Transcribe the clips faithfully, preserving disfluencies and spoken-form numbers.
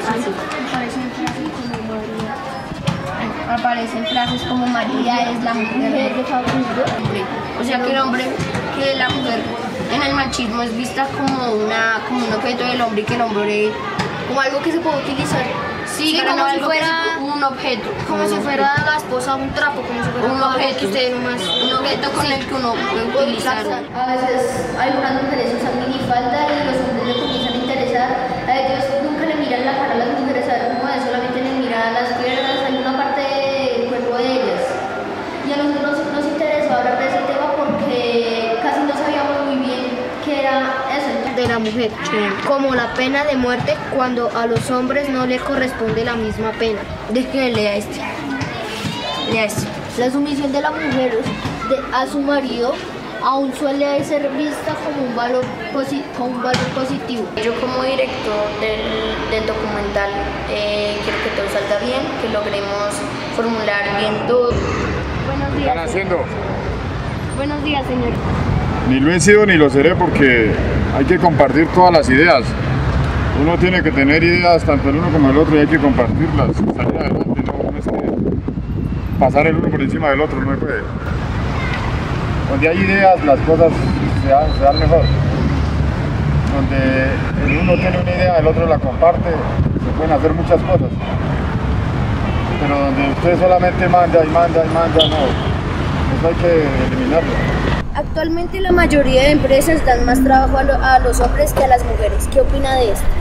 Aparecen frases como María. Aparecen frases como María es la mujer de Facundo. O sea que el hombre, que la mujer en el machismo es vista como, una, como un objeto del hombre y que el hombre como algo que se puede utilizar. Sí, sí, como si fuera un objeto. Como si fuera la esposa un trapo, como si fuera un objeto. Usted nomás, un objeto con sí, el que uno puede utilizar. A veces algunas mujeres usan minifalda y los hombres le comienzan a interesar. A ellos nunca le miran la cara a las mujeres, a ver cómo es, solamente le miran las piernas, alguna parte del cuerpo de ellas. Y a nosotros nos, nos interesó hablar de ese tema porque casi no sabíamos muy bien qué era eso de la mujer, como la pena de muerte cuando a los hombres no les corresponde la misma pena. De que lea este. Lea este. La sumisión de la mujer de, a su marido aún suele ser vista como un valor, posi como un valor positivo. Yo como director del, del documental eh, quiero que todo salga bien, que logremos formular bien todo. Buenos días. ¿Qué están haciendo? Buenos días, señor. Ni lo he sido ni lo seré porque hay que compartir todas las ideas. Uno tiene que tener ideas tanto el uno como el otro y hay que compartirlas, salir adelante, no es que pasar el uno por encima del otro, no se puede. Donde hay ideas las cosas se dan, se dan mejor. Donde el uno tiene una idea, el otro la comparte, se pueden hacer muchas cosas. Pero donde usted solamente manda y manda y manda, no, eso hay que eliminarlo. Actualmente la mayoría de empresas dan más trabajo a, lo, a los hombres que a las mujeres. ¿Qué opina de esto?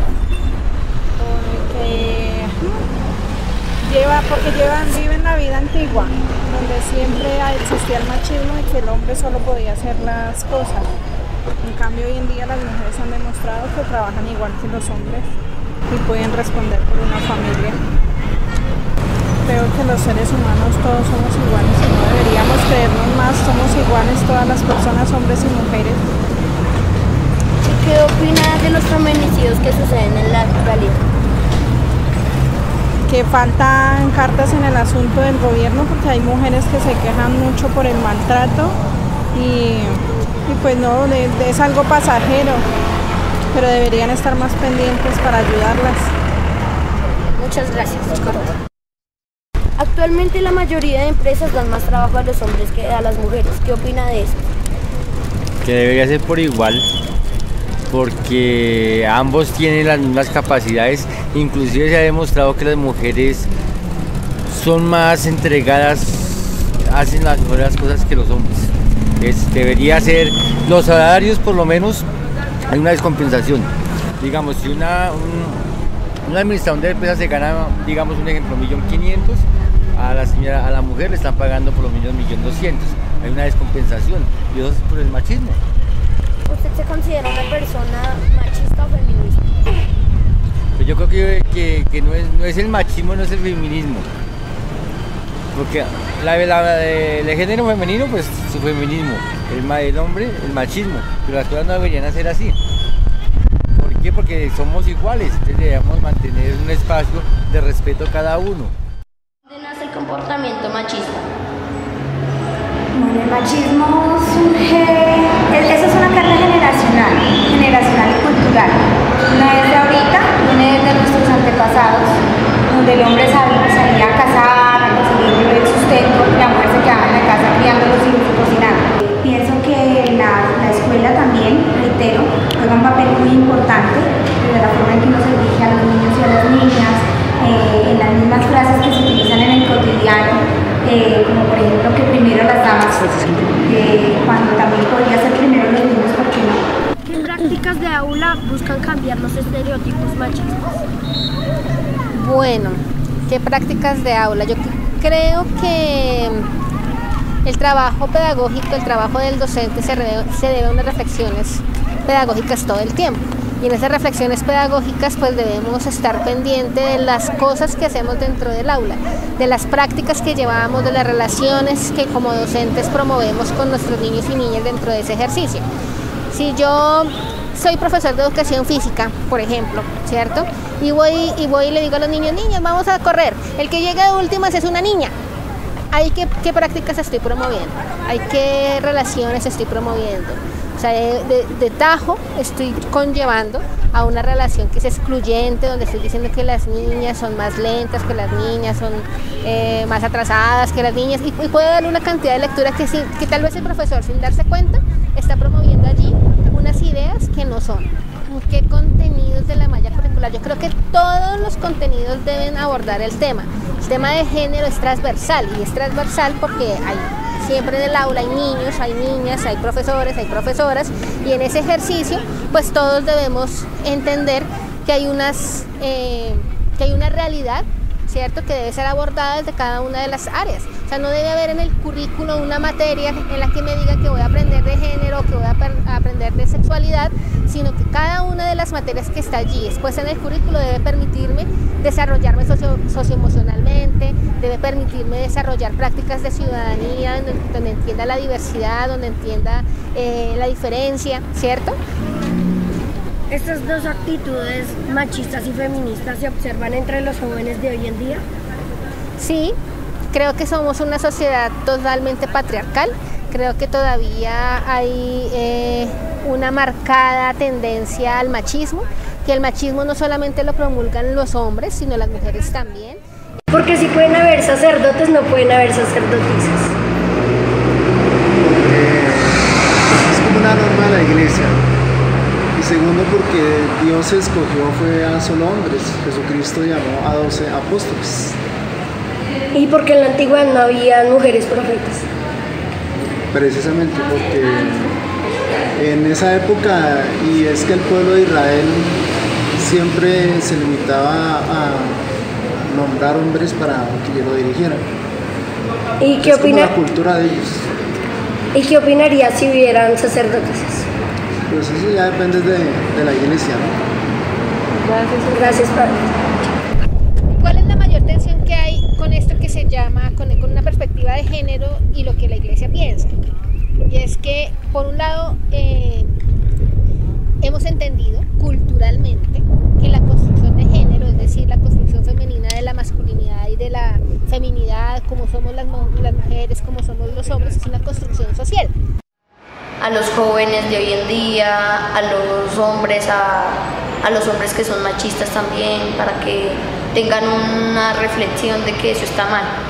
Porque, lleva, porque llevan, viven la vida antigua, donde siempre existía el machismo y que el hombre solo podía hacer las cosas. En cambio, hoy en día las mujeres han demostrado que trabajan igual que los hombres y pueden responder por una familia. Creo que los seres humanos todos somos iguales y no deberíamos creernos más, somos iguales todas las personas, hombres y mujeres. ¿Qué opina de los feminicidios que suceden en la actualidad? Que faltan cartas en el asunto del gobierno porque hay mujeres que se quejan mucho por el maltrato y, y pues no, de, de, es algo pasajero, pero deberían estar más pendientes para ayudarlas. Muchas gracias. Actualmente la mayoría de empresas dan más trabajo a los hombres que a las mujeres. ¿Qué opina de eso? Que debería ser por igual, porque ambos tienen las mismas capacidades, inclusive se ha demostrado que las mujeres son más entregadas, hacen las mejores cosas que los hombres. Es, debería ser, los salarios por lo menos, hay una descompensación. Digamos, si una, un, una administración de empresa se gana, digamos un ejemplo, un millón quinientos, a la señora, a la mujer le están pagando por lo menos un millón doscientos. Hay una descompensación y eso es por el machismo. ¿Usted se considera una persona machista o feminista? Pues yo creo que, que, que no, es, no es el machismo, no es el feminismo. Porque la, la, el género femenino, pues su feminismo, el, el hombre, el machismo, pero las cosas no deberían ser así. ¿Por qué? Porque somos iguales, entonces debemos mantener un espacio de respeto a cada uno. ¿Dónde nace el comportamiento machista? Bueno, el machismo surge, eso es una carga generacional, generacional y cultural. No es de ahorita, viene desde nuestros antepasados, donde el hombre salía a cazar, a conseguir el sustento, y la mujer se quedaba en la casa criando a los hijos y cocinando. Pienso que la, la escuela también, reitero, juega un papel muy importante, desde la forma en que uno se dirige a los niños y a las niñas, eh, en las mismas frases que se utilizan en el cotidiano. Eh, como por ejemplo que primero las damas, eh, cuando también podría ser primero los niños, ¿por qué no? ¿Qué prácticas de aula buscan cambiar los estereotipos machistas? Bueno, ¿qué prácticas de aula? Yo creo que el trabajo pedagógico, el trabajo del docente se debe, se debe a unas reflexiones pedagógicas todo el tiempo. Y en esas reflexiones pedagógicas pues debemos estar pendientes de las cosas que hacemos dentro del aula, de las prácticas que llevamos, de las relaciones que como docentes promovemos con nuestros niños y niñas dentro de ese ejercicio. Si yo soy profesor de educación física, por ejemplo, ¿cierto? Y voy y voy y le digo a los niños, niños, vamos a correr, el que llega de últimas es una niña. ¿Hay qué, qué prácticas estoy promoviendo? ¿Hay qué relaciones estoy promoviendo? O sea, de, de, de tajo estoy conllevando a una relación que es excluyente, donde estoy diciendo que las niñas son más lentas, que las niñas son eh, más atrasadas que las niñas, y, y puedo darle una cantidad de lectura que, sin, que tal vez el profesor, sin darse cuenta, está promoviendo allí unas ideas que no son. ¿Qué contenidos de la malla curricular? Yo creo que todos los contenidos deben abordar el tema. El tema de género es transversal, y es transversal porque hay siempre en el aula hay niños, hay niñas, hay profesores, hay profesoras, y en ese ejercicio pues todos debemos entender que hay unas eh, que hay una realidad, ¿cierto?, que debe ser abordada desde cada una de las áreas. O sea, no debe haber en el currículo una materia en la que me diga que voy a aprender de género, que voy a aprender de sexualidad, sino que cada una de las materias que está allí expuesta en el currículo debe permitirme desarrollarme socio, socioemocionalmente, debe permitirme desarrollar prácticas de ciudadanía donde, donde entienda la diversidad, donde entienda eh, la diferencia, ¿cierto? ¿Estas dos actitudes machistas y feministas se observan entre los jóvenes de hoy en día? Sí, creo que somos una sociedad totalmente patriarcal. Creo que todavía hay eh, una marcada tendencia al machismo, que el machismo no solamente lo promulgan los hombres, sino las mujeres también. Porque si pueden haber sacerdotes, no pueden haber sacerdotisas. Es como una norma de la iglesia. Y segundo, porque Dios escogió fue a solo hombres. Jesucristo llamó a doce apóstoles. ¿Y porque en la antigüedad no había mujeres profetas? Precisamente porque en esa época, y es que el pueblo de Israel siempre se limitaba a nombrar hombres para que lo dirigieran. ¿Y qué es como opina... la cultura de ellos. ¿Y qué opinaría si hubieran sacerdotes? Pues eso ya depende de, de la iglesia, ¿no? Gracias, gracias, padre. ¿Cuál es la mayor tensión que hay con esto que se llama, con, con una perspectiva de género y lo que la iglesia piensa? Y es que, por un lado, eh, hemos entendido culturalmente que la construcción de género, es decir, la construcción femenina de la masculinidad y de la feminidad, como somos las, las mujeres, como somos los hombres, es una construcción social. A los jóvenes de hoy en día, a los hombres, a, a los hombres que son machistas también, para que tengan una reflexión de que eso está mal.